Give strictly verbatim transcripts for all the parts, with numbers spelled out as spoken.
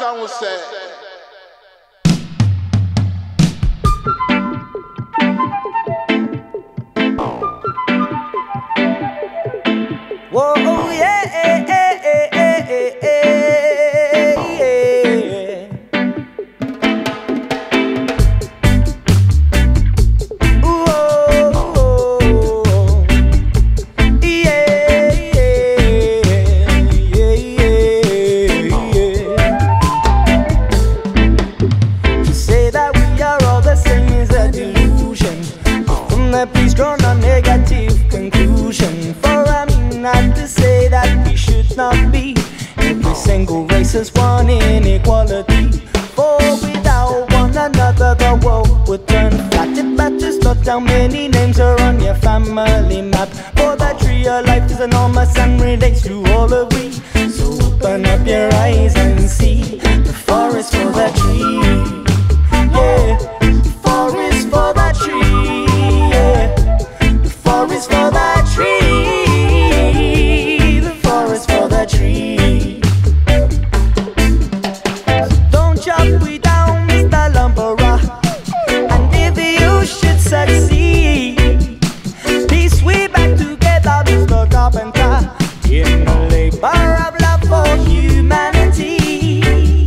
can we say? Whoa, oh, yeah, eh, eh, eh, eh, eh, eh, yeah. Ooh, oh, oh, yeah, yeah, yeah, yeah. To say that we are all the same is a delusion. From that, please draw no negative conclusion. For I mean not to say that we should not be. Every single race has one inequality. For without one another the world would turn flat. If that just not how many names are on your family map. For that tree of life is enormous and relates to all of we. So open up your eyes and see the forest for that tree. Yeah, the forest for that tree. Yeah, the forest for that tree. For the tree. So don't chop we down, Mister Lumberer. And if you should succeed, peace we back together, Mister Carpenter. In the labor of love for humanity.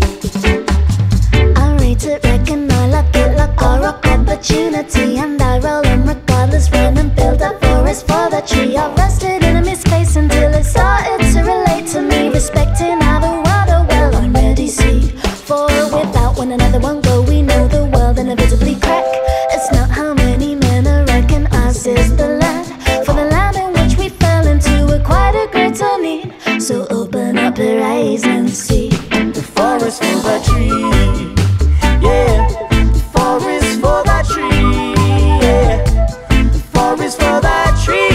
I rate it, reckon I like it like a rock opportunity. And I roll them regardless, run and build a forest for the tree. I've rested in a mid-space until it started to relate to me, respecting how the water well already see. For without one another won't go, we know the world inevitably crack. It's not how many men are reckoned, ours is the land. For the land in which we fell into a quite a greater need. So open up your eyes and see the forest for the tree. Yeah, the forest for that tree. Yeah, the forest for that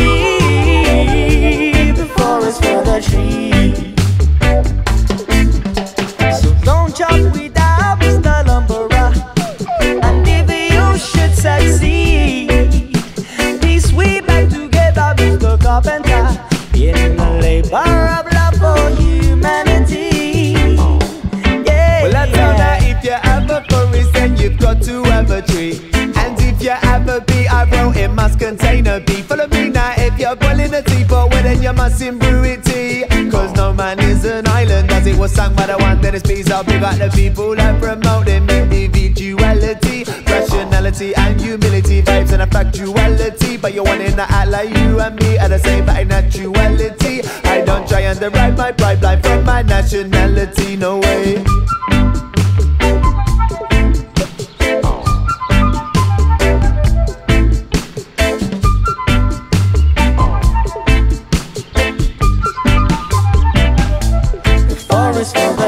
tree. The forest for the tree. So don't chop we down, Mister Lumberer. And if you should succeed, peace we back together, Mister Carpenter. In the labor of love for humanity. Yeah. Well, I tell that if you have a forest, then you've got to have a tree. And if you have a bee, I wrote it must contain a bee. Follow me now, if you're boiling a teapot, well then you must brew it tea. Cause no man is an island, as it was sung by the one that is bees. I'll big up the people that promote them individuality, rationality and humility, vibes and a factuality. But you're wanting to act like you and me are the same, but in actuality I don't try and derive my pride blind from my nationality, no way. For